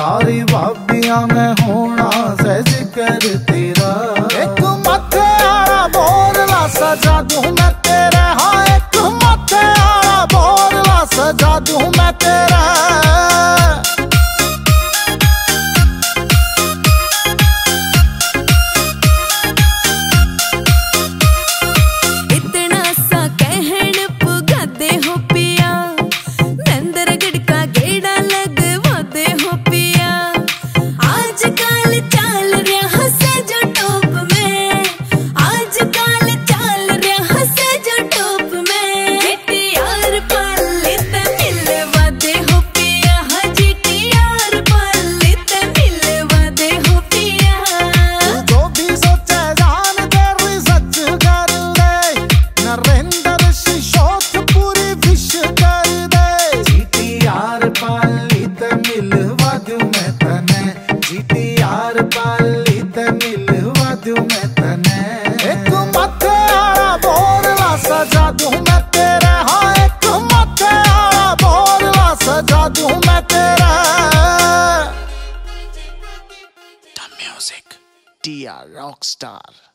सारी भाबियां मैं होना से जिक्र तेरा। एक मथे आला बोरला सजा दूं मैं तेरे, हाँ एक मथे आला बोरला सजा दूं मैं तेरा। एक मथे आला बोरला सजा दूं मैं तेरे, हाँ एक मथे आला बोरला सजा दूं मैं तेरे। The music, TR Rockstar।